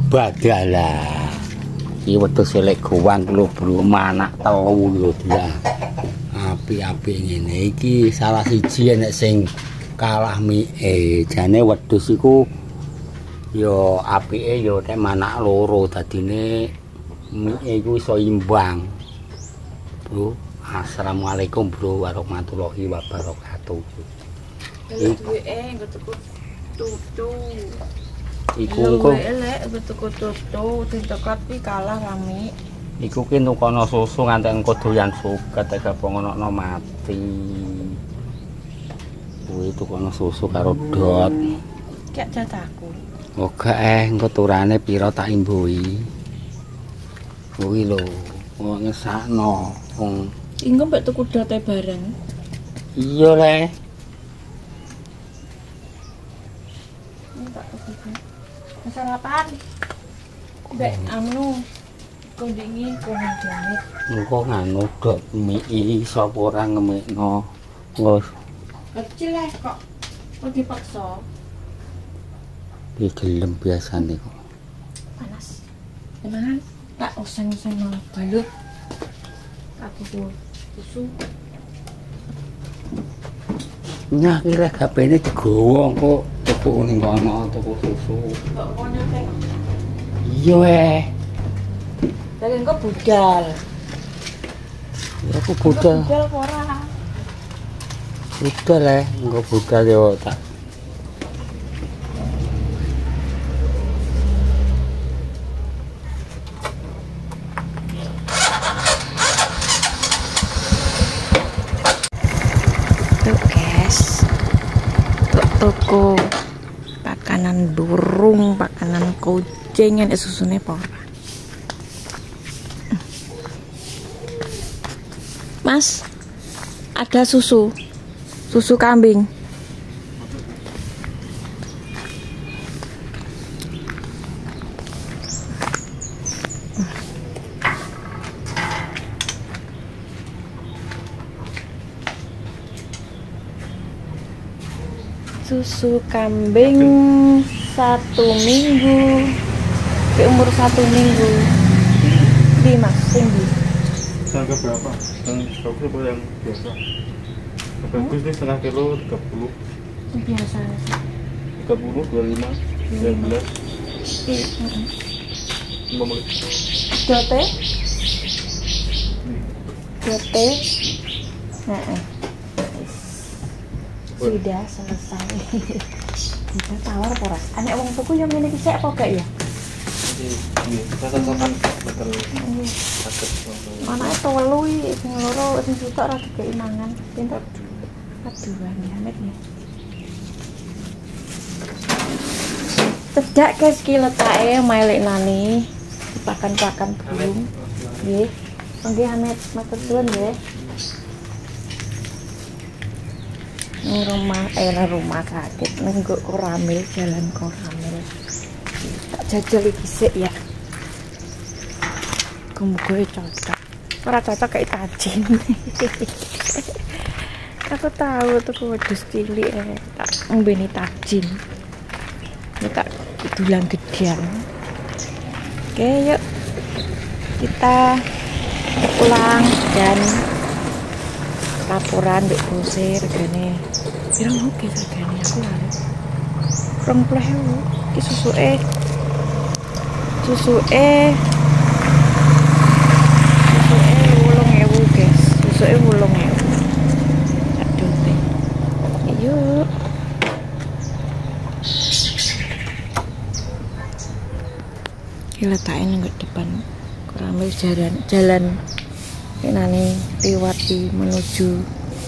Badalah. Iki wedhus elek gowang lho, Bro, anak telu lho dia. Api-api ngene iki salah siji nek sing kalah mie. Jane wedhus iku ya apike ya nek manak loro dadine mie iku iso imbang. Bro, assalamualaikum Bro warahmatullahi wabarakatuh. Kalau duwe nggo tuku tutu. Iku engko elek nggo tuku tutu, sing coklat kuwi kalah rame. Iku ki nukono susu nganti engko doyan suket gabongono mati. Kuwi tukono susu karo dot. Kek jatahku. Oh gak engko turane pira tak imbui. Kuwi lho, wong ngesakno. Wong Engko mbek tuku dote bareng. iya le. Sarapan. Mbek anu kondingi kuning jamit. Engko nganu dot mie sapa ora ngemekno. Engko Kecil kok. Kok dipaksa. iki gelem biasane kok. Panas. Temenan tak oseng-oseng malah balut. Aku tuh susu. Nyah iki lek HP-ne digowo kok tuku ning kono tuku susu. Kok kono teng. Iya Dari engko budal. Ya aku budal. Budal kok ora. Budal engko budal yo tak. Toko pakanan burung, pakanan kucing yang susune apa ora? Mas, ada susu kambing. Susu kambing 1 minggu ke umur 1 minggu di mas tinggi. Harga berapa? Yang bagus apa yang biasa? Yang bagus nih setengah kilo 30. Biasa 30, 25, 19. Nih. 5 menit. dote sudah selesai. Kita tawar ora? Anek wong tuku yang ngene iki sik apa gak ya? Ini kita cocokkan betul. Sakit. Anake telu iki sing loro sing suka ora dikei mangan. Pinter. Aduan ya Met ya. Cedak guys ki letake melek nani dipakan-pakan burung. Nggih. Nggih Amet matur nuwun nggih. rumah sakit nenggo Koramil, jalan Koramil. Tak jajal iki sik ya. Muga cocok. Ora cocok kayak tajin. Aku tahu tuh wedhus cilik tak ngombeni tajin. Ini tak dulang gedean. Oke, yuk kita pulang dan laporan di grosir regane pirang oke regane aku lali 20.000 iki susuke 8.000 guys, susuke 8.000 aduh teh yuk diletakin nang depan Koramil jalan ini liwati menuju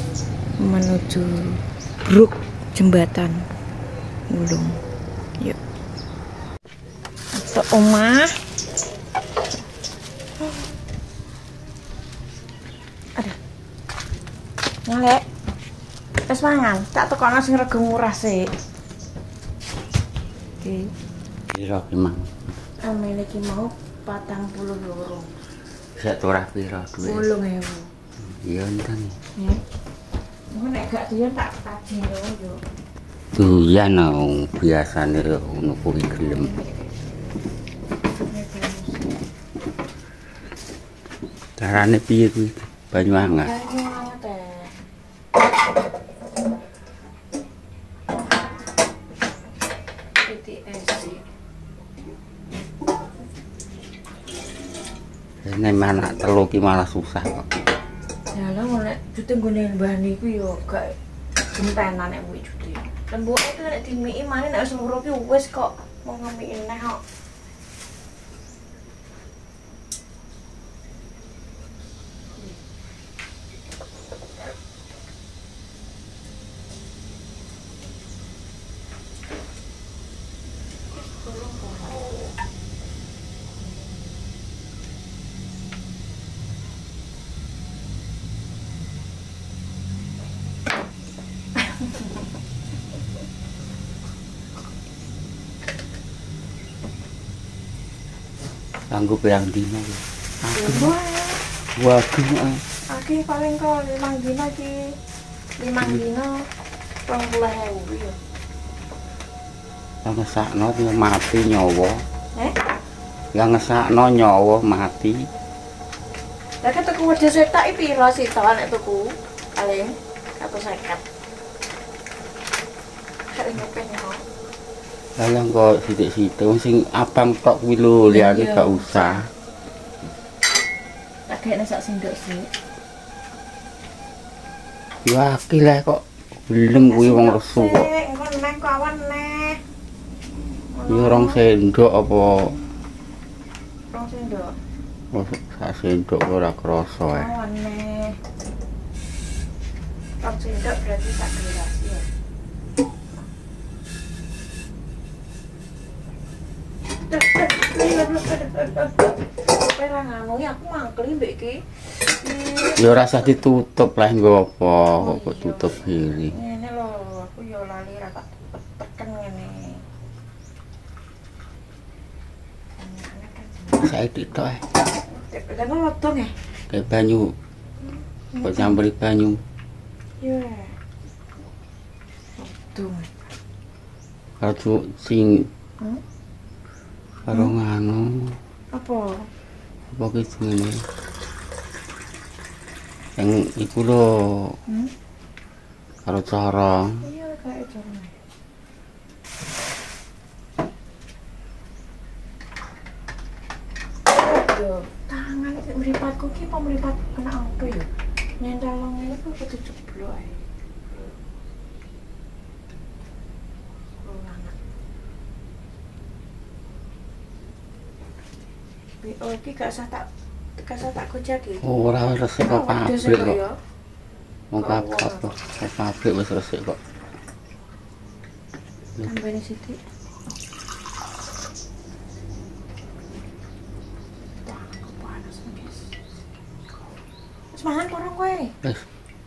Bruk jembatan Wulung. Yuk ke omah. Ada ngalek wis mangan tak tekono sing rega murah sih. Oke Piro ki mang? amene iki mau 42. Sak turah piro duwe? 8.000. Iya enten. Ya. Mun nek gak dia tak tajin yo. Doyan biasane ngono kuwi gelem. Carane piye kuwi? Banyu anget. Banyu anget ya. Nek mana telu ki malah susah kok. Ya lah nek jute nggone mbah niku yo gak gentenan nek kuwi jute. Lembuke itu nek dimiki maneh nek wis muro ki wis kok mau ngemiki neh kok. Kanggo pirang dina kuwi? Waduh. Aki paling kok 5 dina iki. 5 dina 20.000 ya. Yang ngesakno mati nyawa. Yang ngesakno nyawa mati. Lah kan tuku wedhus setak iki piro sih to nek tuku? Paling 150. Kare ngepeng kok. Lah kok sithik-sithik sing abang tok kuwi lho, liyane gak usah. Tak kene sak sendok sih. Ya iki lah kok gelem kuwi wong resu kok. Engko neh kok awan neh. Ya 2 sendok apa? 2 sendok. Oh, 1 sendok ora krasa ae. Awan neh. 2 sendok berarti sak gelas ya. Perang anu aku mangkeli mbek iki. Ya ora usah ditutup lah nggo apa kok tutup gini. Ngene lho, aku yo lali ra tak teken ngene. Saiki tok ae. Lah kok lodong ya? Kayak banyu. Kok campuri banyu. Iya. Lodong. Karo sing karo nganu. Apa? Apa ki jenenge? Yang iku lho. Karo corong. Iya kayak corong. Yo, tangan iki mripatku ki apa mripat kena apa ya? Nyentel nang ngene kok kudu jeblok ae. Oh, iki gak usah tak gojek iki. Ora resik kok pabrik kok. Wong pabrik wis resik kok. Tambahane sithik. Panas guys. Wis mangan korong kowe. Wis.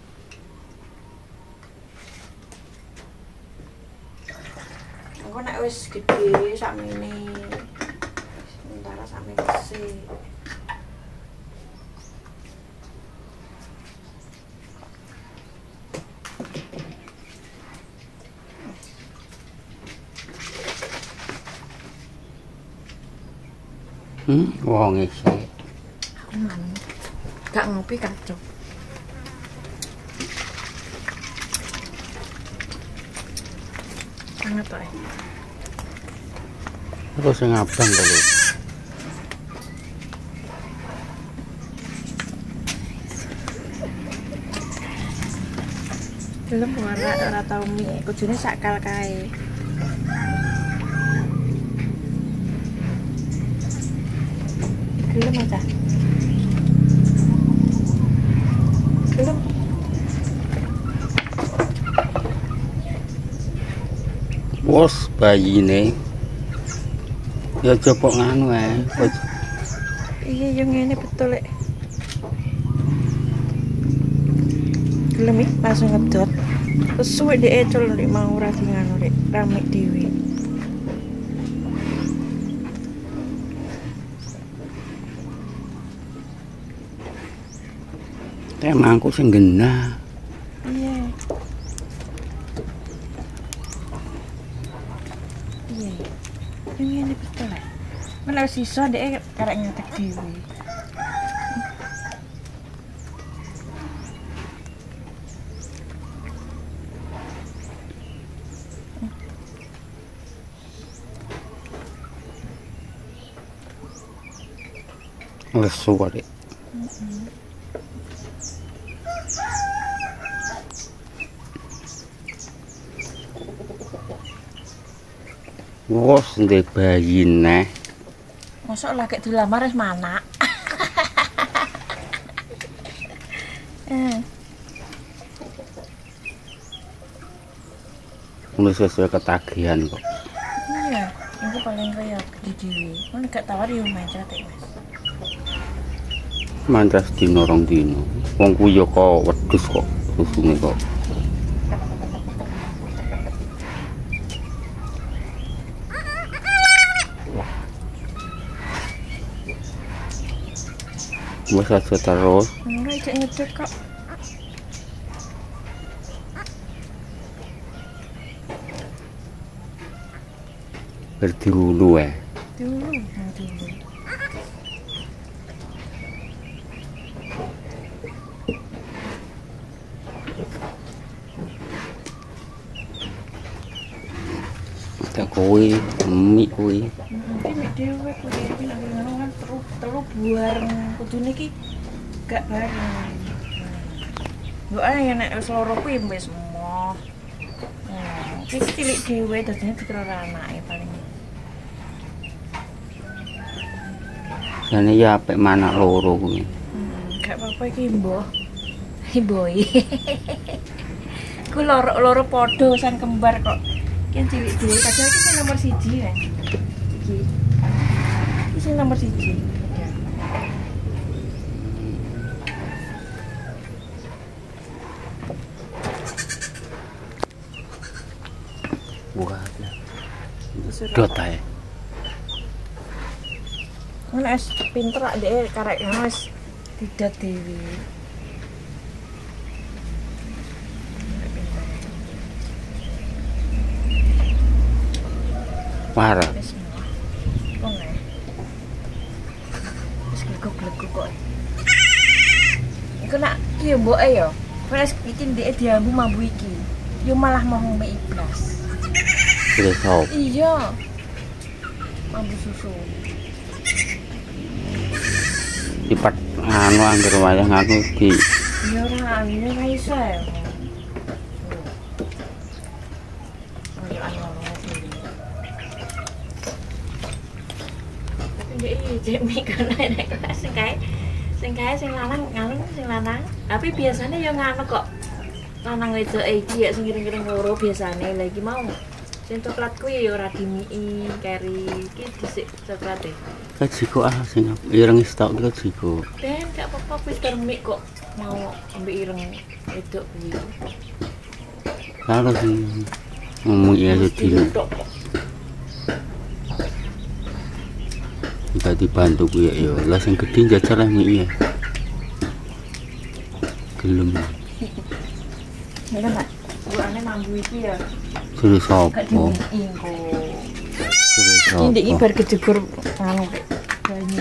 Engko nek wis gedhe sakmene. Sementara sampe besi. Wong iki. Gak ngopi kacau. Anget ae. Aku sing abang to lho. Gelem ora tau mie, kudune sakal kae. Gelem aja. Gelem. Wos bayine. Ya coba nganu ae. Iya yo ngene betul lek. Gelem iki langsung ngedot. Terus suwe dhek ecul nek mau ora di nganu lek rame dhewe. Emangku sing genah. Iya. Iya. Yang ngene betul lek. Menawa sisa dhek karek nyetek dhewe. lesu arek. Wos ndek bayi neh. Mosok lagi dilamar wis manak. Wis sesuai ketagihan kok. Iya, itu paling kaya gede dhewe. Kan gak tawar yo mancrat ya, Mas. Mantas dino rong dino. Wong ku yo kok wedhus kok susune kok. Wes aja terus. Enggak cek ngecek kok. Berdulu Dulu. Tak kuwi, mie kuwi. Ini dhewe kuwi iki nek ngono kan telu bareng. Kudune iki gak bareng. Mbok ae nek wis loro kuwi wis emoh. Iki cilik dhewe dadine dikira anake paling. Jane ya apik manak loro kuwi. Gak apa-apa iki, Mbah. Boy. Ku loro padha san kembar kok. Iki cilik dhewe padahal iki sing nomor 1 kan. Iki. Iki sing nomor 1. Buka ya. Dot ae. Ngono es pinter ak dhek karek ngono wis didat dhewe. Marah. Wis semua. Ngono. Wis glegok kok. Iku nak iki yo mboke yo. Wes iki ndek diambu mambu iki. Yo malah mau ngombe iblas. Sudah sop. Iya. Mambu susu. Dipat anu anggar wayah nganu di Ya ora iso ya. Jemi kan nek sing lanang ngalung sing lanang. Tapi biasanya ya ngono kok. Lanang wedok iki ya sing kira-kira loro biasane. Lah iki mau sing coklat kuwi ya ora dimii keri iki dhisik coklate. kajiko sing ireng stok kajiko. Ben gak apa-apa wis termik kok mau ambek ireng wedok kuwi. Lalu sing ngomong ya dino. Enggak dibantu gue ya, lah sing gede jajal lah mie ya. Gelem. Nek Pak, buane mambu iki ya. Suruh sapa? Gak dimii kok. Suruh sapa? Iki ndek bar kejegur anu rek. Banyu.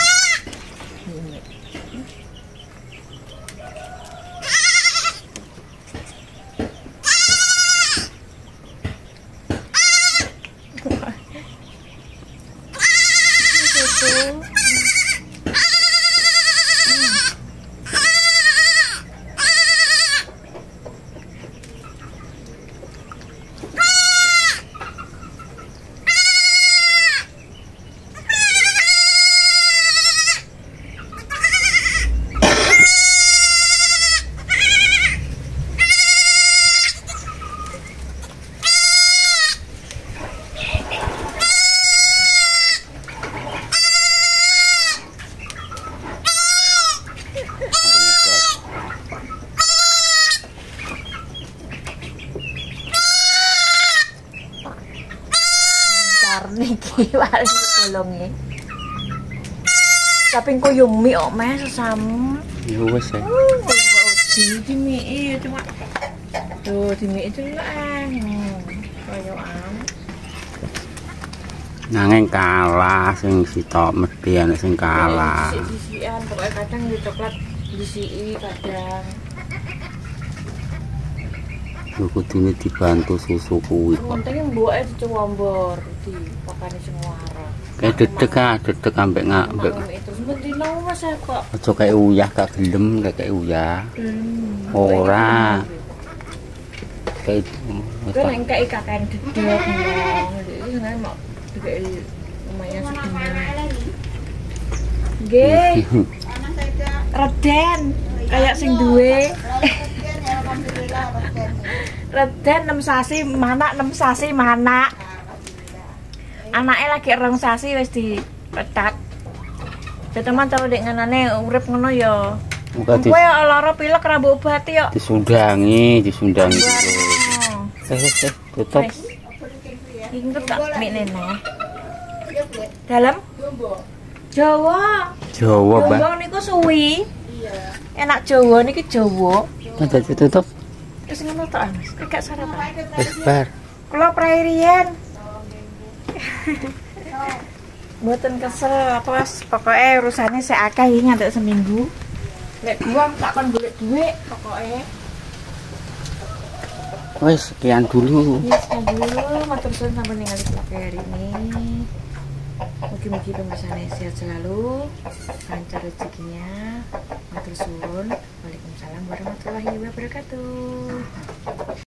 Niki paling bolonge. Tapi engko yo mie kok mes sesam. Ya wes ya. Di mie cuma tuh di mie itu kaya Nanging kalah sing sitok mesti ana sing kalah. Sisian pokoknya kadang di coklat disiki kadang. Kudune dibantu susu kuwi. Penting mbuke dicowombor di pakane sing waro. Kayak dedek ambek Terus mesti Kenapa Mas kok? Aja kayak uyah gak gelem kayak uyah. Ora. Kayak Gue nek kayak kakek dedek ngomong. Iki seneng mau kayak lumayan sedemikian. Nggih. Reden kayak sing duwe. Reden 6 sasi mana 6 sasi mana. Anaknya lagi 2 sasi wis dipetat. Ya teman kalau dek nganane urip ngono ya. Kowe ya lara pilek ra mbok obati yo. Disundangi dulu. Tutup. Inget tak mik neneh. Dalam Jawa. Jawa, Mbak. Jawa niku suwi. Iya. Enak Jawa niki Jawa. Ada ditutup. Terus ngono tok, Mas. Gak sarapan. Wis bar. Kula prairian. Mboten kesel apa pokoknya urusannya saya akeh iki ngantek seminggu. Lek gua tak kon golek dhuwit pokoke. Wes sekian dulu. Yes, dulu matur suwun sampun ningali vlog hari ini. Mugi-mugi pemirsaane sehat selalu, lancar rezekinya. Matur suwun. Waalaikumsalam warahmatullahi wabarakatuh.